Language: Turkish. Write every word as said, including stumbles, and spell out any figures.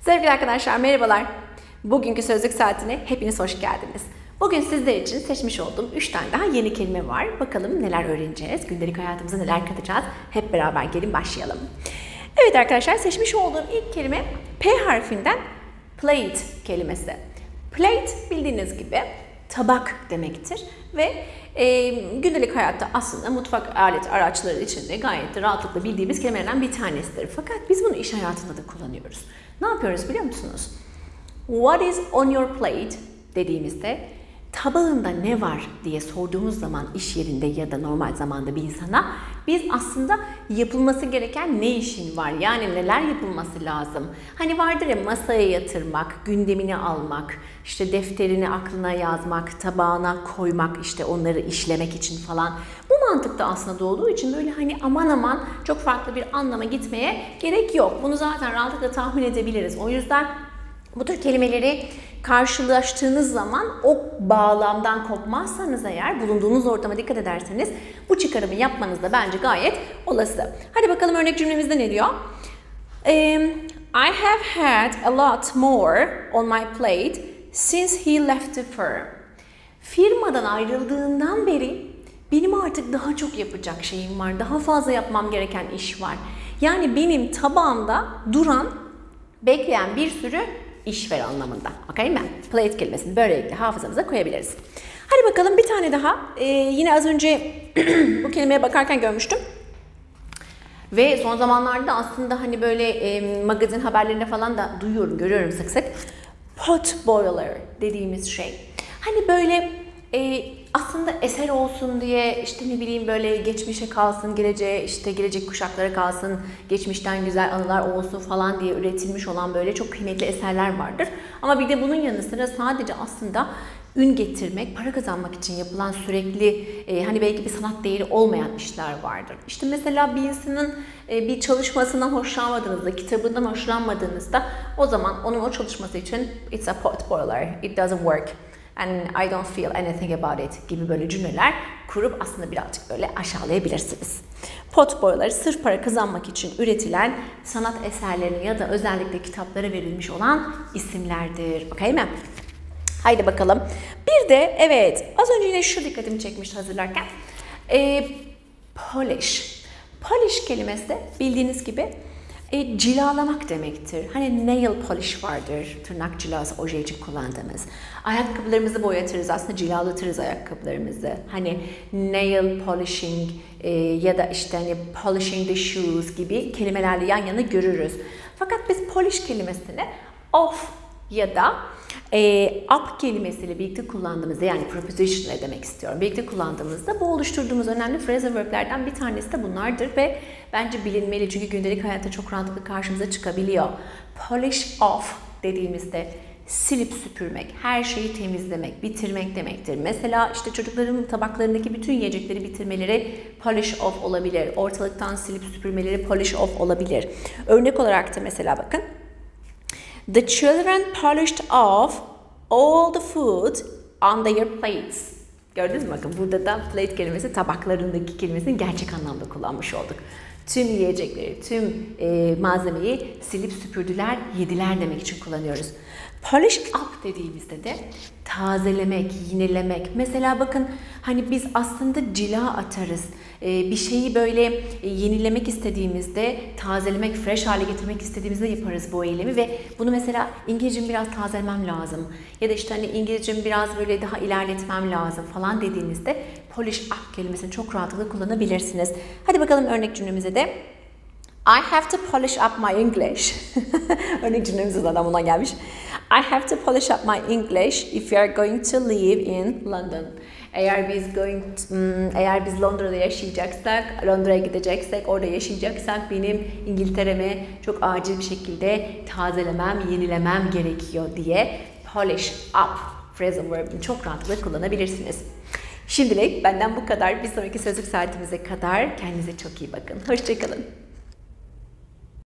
Sevgili arkadaşlar merhabalar. Bugünkü sözlük saatine hepiniz hoş geldiniz. Bugün sizler için seçmiş olduğum üç tane daha yeni kelime var. Bakalım neler öğreneceğiz, gündelik hayatımıza neler katacağız. Hep beraber gelin başlayalım. Evet arkadaşlar, seçmiş olduğum ilk kelime P harfinden plate kelimesi. Plate bildiğiniz gibi tabak demektir ve e, gündelik hayatta aslında mutfak alet araçları içinde gayet de rahatlıkla bildiğimiz kelimelerden bir tanesidir. Fakat biz bunu iş hayatında da kullanıyoruz. Ne yapıyoruz biliyor musunuz? What is on your plate dediğimizde tabağında ne var diye sorduğumuz zaman iş yerinde ya da normal zamanda bir insana biz aslında yapılması gereken ne işin var, yani neler yapılması lazım. Hani vardır ya, masaya yatırmak, gündemini almak, işte defterini aklına yazmak, tabağına koymak, işte onları işlemek için falan. Bu mantıkta aslında doğduğu için böyle hani aman aman çok farklı bir anlama gitmeye gerek yok. Bunu zaten rahatlıkla tahmin edebiliriz. O yüzden bu tür kelimeleri karşılaştığınız zaman o bağlamdan kopmazsanız eğer, bulunduğunuz ortama dikkat ederseniz bu çıkarımı yapmanız da bence gayet olası. Hadi bakalım örnek cümlemizde ne diyor? Um, I have had a lot more on my plate since he left the firm. Firmadan ayrıldığından beri benim artık daha çok yapacak şeyim var, daha fazla yapmam gereken iş var. Yani benim tabağımda duran, bekleyen bir sürü iş ver anlamında. Okey mi? Plate kelimesini böylelikle hafızamıza koyabiliriz. Hadi bakalım bir tane daha. Ee, yine az önce bu kelimeye bakarken görmüştüm. Ve son zamanlarda aslında hani böyle e, magazin haberlerinde falan da duyuyorum, görüyorum sık sık. Pot boiler dediğimiz şey. Hani böyle e, aslında eser olsun diye, işte ne bileyim böyle geçmişe kalsın, geleceğe, işte gelecek kuşaklara kalsın, geçmişten güzel anılar olsun falan diye üretilmiş olan böyle çok kıymetli eserler vardır. Ama bir de bunun yanı sıra sadece aslında ün getirmek, para kazanmak için yapılan sürekli e, hani belki bir sanat değeri olmayan işler vardır. İşte mesela bir insanın e, bir çalışmasından hoşlanmadığınızda, kitabından hoşlanmadığınızda o zaman onun o çalışması için it's a pot boiler, it doesn't work and I don't feel anything about it gibi böyle cümleler kurup aslında birazcık böyle aşağılayabilirsiniz. Pot boiler sırf para kazanmak için üretilen sanat eserlerine ya da özellikle kitaplara verilmiş olan isimlerdir. Okey mi? Haydi bakalım. Bir de evet, az önce yine şu dikkatimi çekmişti hazırlarken. E, polish. Polish kelimesi de bildiğiniz gibi e, cilalamak demektir. Hani nail polish vardır, tırnak cilası, oje için kullandığımız. Ayakkabılarımızı boyatırız, aslında cilalatırız ayakkabılarımızı. Hani nail polishing e, ya da işte hani polishing the shoes gibi kelimelerle yan yana görürüz. Fakat biz polish kelimesini off ya da e, up kelimesiyle birlikte kullandığımızda, yani preposition demek istiyorum, birlikte kullandığımızda bu oluşturduğumuz önemli phrasal verb'lerden bir tanesi de bunlardır ve bence bilinmeli çünkü gündelik hayatta çok rahatlıkla karşımıza çıkabiliyor. Polish off dediğimizde silip süpürmek, her şeyi temizlemek, bitirmek demektir. Mesela işte çocukların tabaklarındaki bütün yiyecekleri bitirmeleri polish off olabilir. Ortalıktan silip süpürmeleri polish off olabilir. Örnek olarak da mesela bakın. The children polished off all the food on their plates. Gördünüz mü? Bakın burada da plate kelimesi tabaklarındaki kelimesini gerçek anlamda kullanmış olduk. Tüm yiyecekleri, tüm e, malzemeyi silip süpürdüler, yediler demek için kullanıyoruz. Polish up dediğimizde de tazelemek, yenilemek. Mesela bakın hani biz aslında cila atarız. Ee, bir şeyi böyle e, yenilemek istediğimizde, tazelemek, fresh hale getirmek istediğimizde yaparız bu eylemi ve bunu mesela İngilizcemi biraz tazelemem lazım. Ya da işte hani İngilizcemi biraz böyle daha ilerletmem lazım falan dediğinizde polish up kelimesini çok rahatlıkla kullanabilirsiniz. Hadi bakalım örnek cümlemize de. I have to polish up my English. Örnek cümlemiz zaten buna gelmiş. I have to polish up my English if you are going to live in London. Eğer biz going to, eğer biz Londra'da yaşayacaksak, Londra'ya gideceksek, orada yaşayacaksak benim İngiltere'mi çok acil bir şekilde tazelemem, yenilemem gerekiyor diye polish up phrasal verb'ini çok rahatlıkla kullanabilirsiniz. Şimdilik benden bu kadar. Bir sonraki sözlük saatimize kadar kendinize çok iyi bakın. Hoşça kalın.